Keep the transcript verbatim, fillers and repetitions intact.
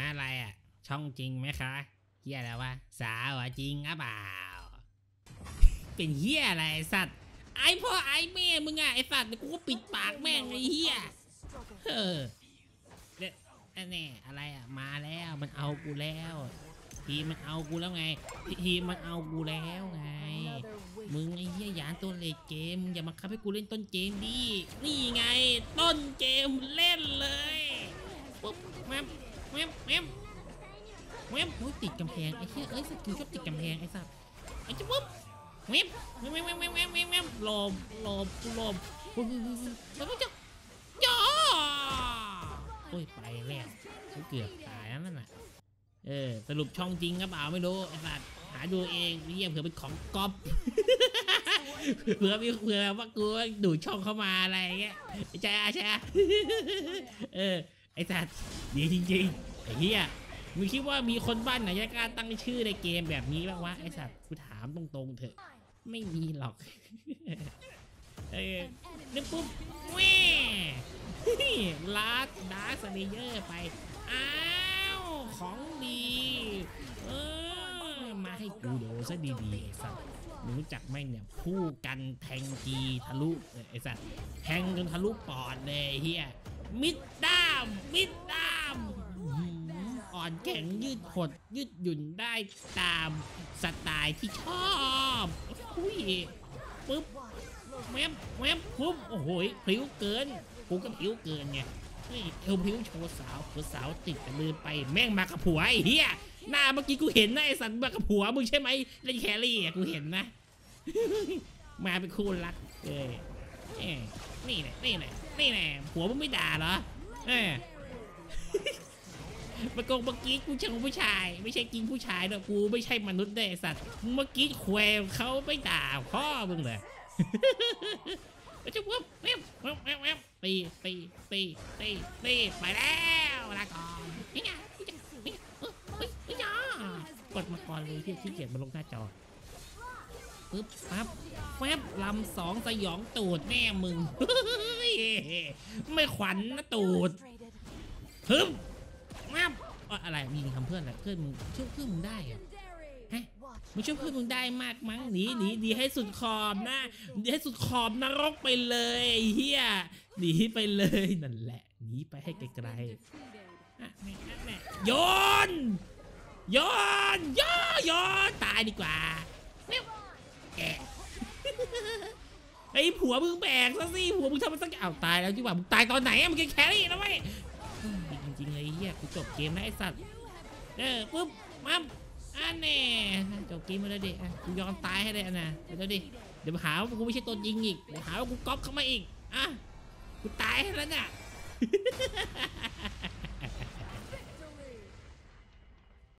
อะไรอ่ะช่องจริงไหมคะเฮียอะไรวะสาวจริงอ่ะเปล่าเป็นเฮียอะไรสัตว์ไอพ่อไอแม่มึงอ่ะไอสัตว์กูก็ปิดปากแม่งไอเฮียเออเนี่ยแน่อะไรอ่ะมาแล้วมันเอากูแล้วทีมันเอากูแล้วไงทีมันเอากูแล้วไงมึงไอ้เหี้ยหยานตัวเลดเกมอย่ามาคับให้กูเล่นต้นเกมดินี่ไงต้นเกมเล่นเลยปุ๊บแมมแมมแมมแมมโอ้ยติดกำแพงไอ้เหี้ยเอ้ยสกิลชอบติดกำแพงไอ้สัสไอ้เจ้าปุ๊บแมมแมมแมมแมมแมมแมมแมมหลบหลบกูหลบปุ๊บปุ๊บปุ๊บแล้วก็จะย่อโอ้ยไปแล้วกูเกือบตายแล้วนั่นน่ะเออสรุปช่องจริงก็เปล่าไม่รู้ไอ้สัสหาดูเองเยี่ยมเผื่อเป็นของก๊อปเผื่อมีเผื่อว่ากูดูช่องเข้ามาอะไรเงี้ยใช่ใช่เออไอ้สัตว์ดีจริงๆไอ้เหี้ยมึงคิดว่ามีคนบ้านไหนจะกล้าตั้งชื่อในเกมแบบนี้บ้างวะไอ้สัตว์กูถามตรงๆเถอะไม่มีหรอกเออนึกปุ๊บแม่ลาดดาร์คสเลเยอร์ไปอ้าวของดีเออมาให้กูดูซะดีๆไอ้สัตว์มึงรู้จักไหมเนี่ยคู่กันแทงจีทะลุไอ้สัตว์แทงจนทะลุปอดเลยเฮียมิดด้ามมิดด้ามอ่อนแข็งยืดหดยืดหยุ่นได้ตามสไตล์ที่ชอบอุ้ยปึ๊บแมมแมมปุ๊บโอ้โหพลิ้วเกินกูก็พลิ้วเกินไงเอวพลิ้วโชว์สาวผัวสาวติดแต่มือไปแม่งมากับผัวไอ้เฮียหน้าเมื่อกี้กูเห็นนะไอ้สันมากับผัวมึงใช่ไหมเล่นแครี่อ่ะกูเห็นนะมาเป็นคู่รักเออนี่แหละนี่แหละนี่แหละผัวมึงไม่ด่าเหรอเออเมื่อกี้เมื่อกี้กูเชิงผู้ชายไม่ใช่กินผู้ชายด้วยกูไม่ใช่มนุษย์ได้สัตว์เมื่อกี้แควเขาไม่ด่าพ่อมึงเลยจะปุ๊บแม่แม่แม่แม่ตีตีตีตีตีไปแล้วลาก่อนนี่ไงนี่จะนี่เออเฮ้ยเฮ้ยจ้ากดมาก่อนเลยที่ขี้เกียจมาลงหน้าจอปึ๊บปั๊บแฟบลำสองสยองตูดแม่มึงไม่ขวัญนะตูดฮึบแม่อะไรมีคำเพื่อนอะไรเพื่อนมึงช่วยเพื่อนมึงได้เหรอฮะมึงช่วยเพื่อนมึงได้มากมั้งหนีหนีหนีให้สุดขอบนะหนีให้สุดขอบนรกไปเลยเฮียหนีไปเลยนั่นแหละหนีไปให้ไกลๆโยนโยนโยนโยนตายดีกว่าแกไอ้ผัวมึงแบกซะสิผัวมึงทำมันสักอ้าวตายแล้วที่ว่ามึงตายตอนไหนอะมึงแครี่นะเว้ยจริงๆเลยเฮียกูจบเกมแล้วไอ้สัตว์เออปุ๊บมัมอันแน่จบเกมมาแล้วดิกูยอมตายให้ได้นะเดี๋ยวดิเดี๋ยวหาว่ากูไม่ใช่ตัวจริงอีกเดี๋ยวหาว่ากูก๊อปเข้ามาอีกอ่ะกูตายให้แล้วเนี่ย